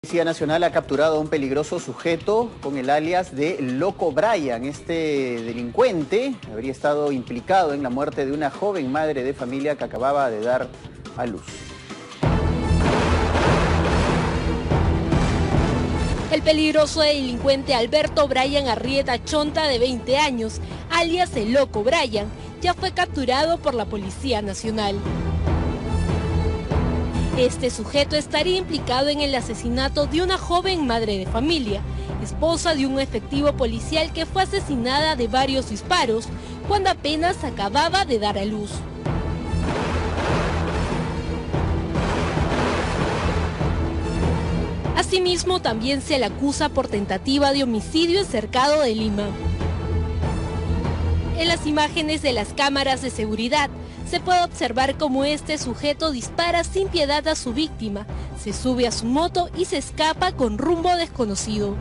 La Policía Nacional ha capturado a un peligroso sujeto con el alias de Loco Brian. Este delincuente habría estado implicado en la muerte de una joven madre de familia que acababa de dar a luz. El peligroso delincuente Alberto Brian Arrieta Chonta, de 20 años, alias el Loco Brian, ya fue capturado por la Policía Nacional. Este sujeto estaría implicado en el asesinato de una joven madre de familia, esposa de un efectivo policial que fue asesinada de varios disparos cuando apenas acababa de dar a luz. Asimismo, también se le acusa por tentativa de homicidio en Cercado de Lima. En las imágenes de las cámaras de seguridad, se puede observar cómo este sujeto dispara sin piedad a su víctima, se sube a su moto y se escapa con rumbo desconocido.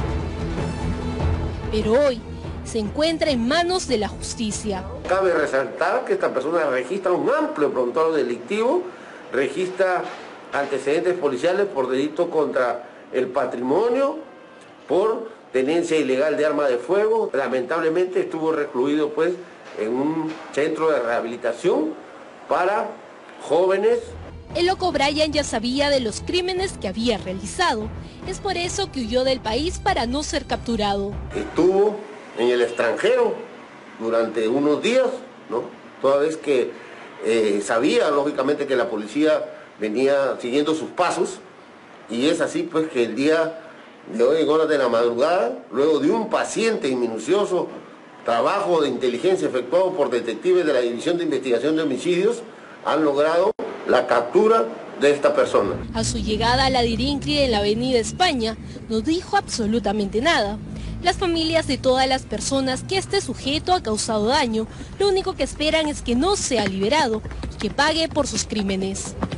Pero hoy se encuentra en manos de la justicia. Cabe resaltar que esta persona registra un amplio prontuario delictivo, registra antecedentes policiales por delito contra el patrimonio, por tenencia ilegal de arma de fuego. Lamentablemente estuvo recluido en un centro de rehabilitación para jóvenes. El Loco Brian ya sabía de los crímenes que había realizado. Es por eso que huyó del país para no ser capturado. Estuvo en el extranjero durante unos días, ¿no? Toda vez que sabía, lógicamente, que la policía venía siguiendo sus pasos, y es así pues que el día de hoy, en horas de la madrugada, luego de un paciente y minucioso trabajo de inteligencia efectuado por detectives de la División de Investigación de Homicidios, han logrado la captura de esta persona. A su llegada a la Dirincli en la Avenida España, no dijo absolutamente nada. Las familias de todas las personas que este sujeto ha causado daño, lo único que esperan es que no sea liberado y que pague por sus crímenes.